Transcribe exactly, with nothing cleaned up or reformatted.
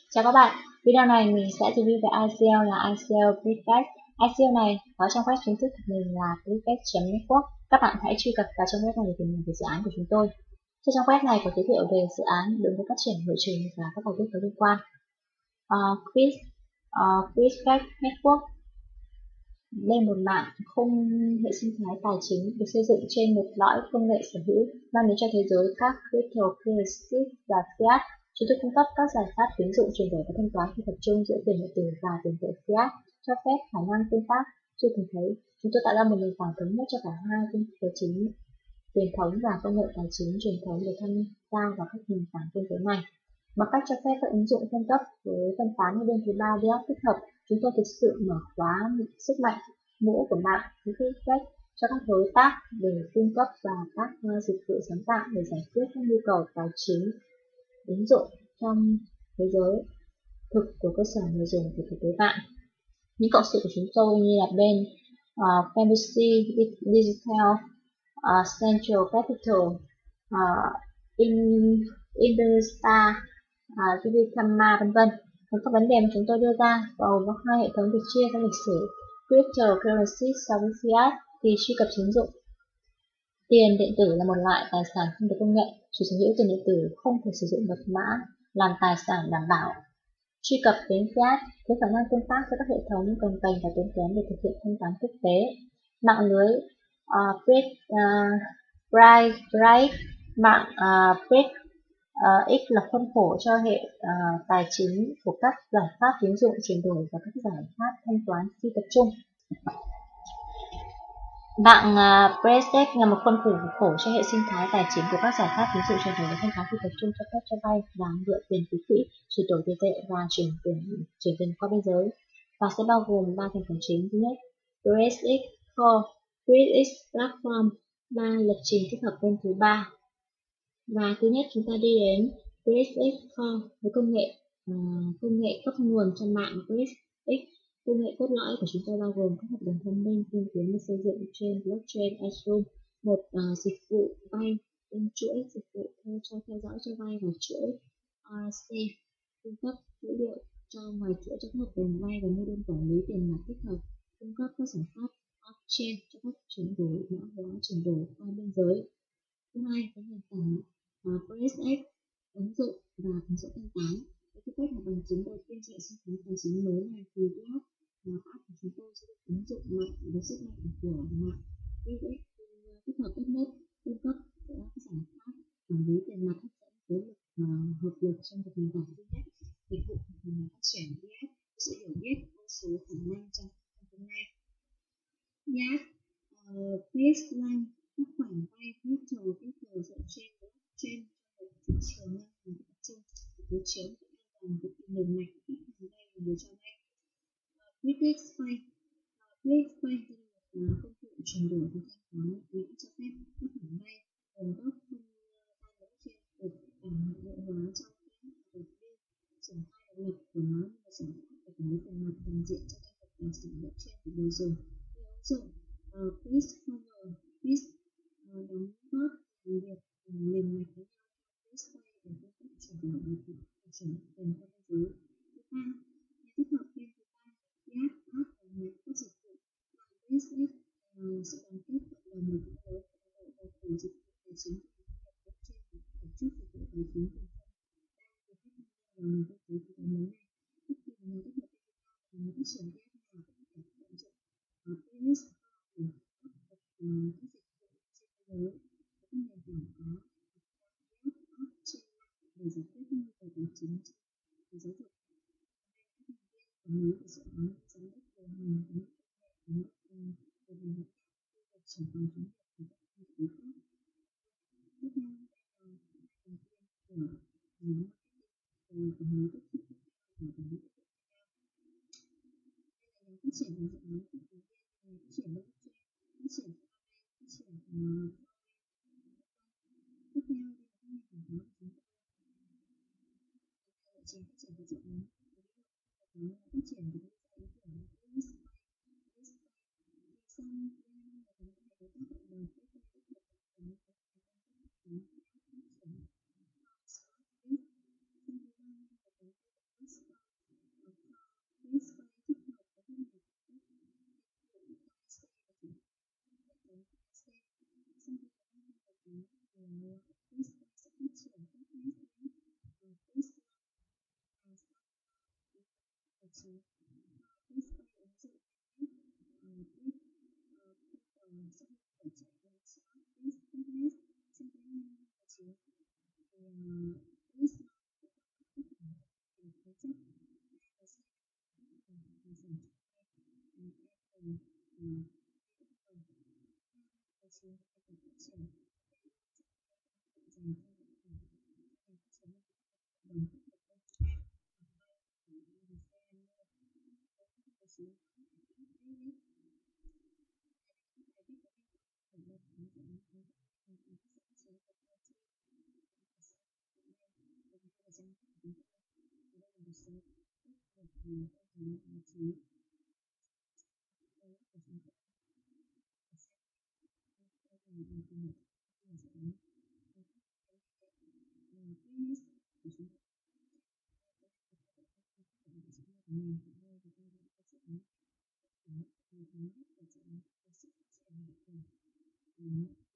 Chào các bạn, video này mình sẽ review về i xê lờ là i xê lờ Prefect. i xê lờ này có trong web chính thức của mình là prefect chấm network. Các bạn hãy truy cập vào trong web này để tìm hiểu về dự án của chúng tôi. Trên trang web này có giới thiệu về dự án, đường hướng phát triển, lộ trình và các bài viết có liên quan. Uh, Quiz, uh, Prefect Network lên một mạng khung hệ sinh thái tài chính được xây dựng trên một lõi công nghệ sở hữu mang đến cho thế giới các cryptocurrency và fiat. Chúng tôi cung cấp các giải pháp tín dụng chuyển đổi và thanh toán phi tập trung giữa tiền điện tử và tiền tệ fiat, cho phép khả năng tương tác chưa từng thấy. Chúng tôi tạo ra một nền tảng thống nhất cho cả hai công nghệ tài chính truyền thống và công nghệ tài chính truyền thống để tham gia vào các nền tảng kinh tế này. Bằng cách cho phép các ứng dụng phân cấp với phân tán như bên thứ ba đi áp tích hợp, chúng tôi thực sự mở khóa sức mạnh mũ của mạng Prefect cho các đối tác để cung cấp và các dịch vụ sáng tạo để giải quyết các nhu cầu tài chính ứng dụng trong thế giới thực của cơ sở người dùng của thực tế mạng. Những cộng sự của chúng tôi như là bên uh, Fantasy Digital, uh, Central Capital, uh, In, Interstar, uh, Vivicama, vân vân. Các vấn đề mà chúng tôi đưa ra bao gồm hai hệ thống được chia theo lịch sử cryptocurrency so với fiat. Thì truy cập tín dụng, tiền điện tử là một loại tài sản không được công nghệ. Chủ sở hữu tiền điện tử không thể sử dụng mật mã làm tài sản đảm bảo. Truy cập đến fiat với khả năng tương tác với các hệ thống cồng kềnh và tốn kém để thực hiện thanh toán quốc tế. Mạng lưới uh, Bright, mạng uh, Bright uh, X là khuôn khổ cho hệ uh, tài chính của các giải pháp tín dụng chuyển đổi và các giải pháp thanh toán phi tập trung. Mạng uh, Brexit là một khuôn khổ khổ cho hệ sinh thái tài chính của các giải pháp tín dụng chuyển đổi và thanh toán phi tập trung, cho phép cho vay và mượn tiền ký quỹ, chuyển đổi tiền tệ và chuyển tiền chuyển tiền qua biên giới, và sẽ bao gồm ba thành phần chính. Thứ nhất, Brexit Core, Brexit Platform, ba lập trình tích hợp bên thứ ba. Và thứ nhất chúng ta đi đến Brexit Core với công nghệ uh, công nghệ cấp nguồn cho mạng Brexit. Công nghệ cốt lõi của chúng tôi bao gồm các hợp đồng thông minh tiên tiến được xây dựng trên blockchain Ethereum, một uh, dịch vụ vay trên chuỗi dịch vụ theo cho theo dõi cho vay và chuỗi rờ xê cung cấp dữ liệu cho ngoài chuỗi cho các hợp đồng vay và mô đun quản lý tiền mặt tích hợp, cung cấp các giải pháp blockchain cho các chuyển đổi mã hóa chuyển đổi qua biên giới. Thứ hai, có nền tảng uh, Brexit ứng dụng và ứng dụng thanh toán. Với tư cách là bằng chứng đầu tiên cho hệ sinh thái tài chính mới này thì app và app của chúng tôi sẽ được ứng dụng mạnh với sức mạnh của mạng Brexit, tích hợp tốt nhất, cung cấp các giải pháp quản lý tiền mặt hấp dẫn với lực uh, hợp lực trong một nền tảng duy nhất, dịch vụ và phát triển i ép sự hiểu biết vô số khả năng trong tương lai. i ép uh, baseline các khoản vay crypto crypto dựa trên blockchain trong một thị trường ngân hàng tập trung đối chiếu với an toàn với tiền nền mạnh khách hàng vay và người cho vay. Brexit Pay, Brexit Pay là công cụ chuyển đổi và thanh toán miễn cho phép các khoản vay nguồn gốc không gian blockchain được đảm hiệu hóa trong các đầu tư triển khai độc lập của nó như một giải pháp để quản lý tiền mặt toàn diện cho các tài sản blockchain của người dùng. Với ứng dụng Brexit Funnel, Brexit đóng góp việc liền mạch với nhau Brexit Pay để cung cấp chuyển đổi và phát triển tiền qua biên giới. Thứ ba, nhà tích hợp bên thứ ba app app và nhà các dịch vụ Brexit sự đoàn kết cộng đồng một cái lớn của đội bầu cử dịch vụ tài chính của blockchain và tổ chức dịch vụ tài chính tiền thân đang được khách hàng vào nền kinh tế của mới này. Bất kỳ nhà tích hợp và nhà phát triển app nào cũng có thể tận dụng Brexit để áp dụng các dịch vụ trên thế giới. Các nền tảng có app app trên mạng để giải quyết các nhu cầu tài chính và giáo dục. Quản lý của dự án giám đốc điều hành ứng dụng công nghệ của điều hành việc triển khai chiến lược của các công ty khác. Tiếp theo là thành viên của nhóm marketing về quản lý các thiết bị và quản lý các thiết bị. Đây là nhóm phát triển của dự án các thành viên về phát triển blockchain, phát triển phát triển tiếp theo là các nhà quảng cáo của chúng tôi. Lộ trình phát triển của dự án phát triển của ý tưởng Brexit xong năm là có thể đối tác cộng đồng tiếp tục tích hợp và những cái phát triển phát triển trí. Display ứng dụng clip clip Google sẽ hiển chạy với chữ fitness trên cái menu vị trí. Thì list tất cả về thế chấp và sẽ và giảm cho em cùng vị trí để phát triển dành cho phát triển đồng Thank you.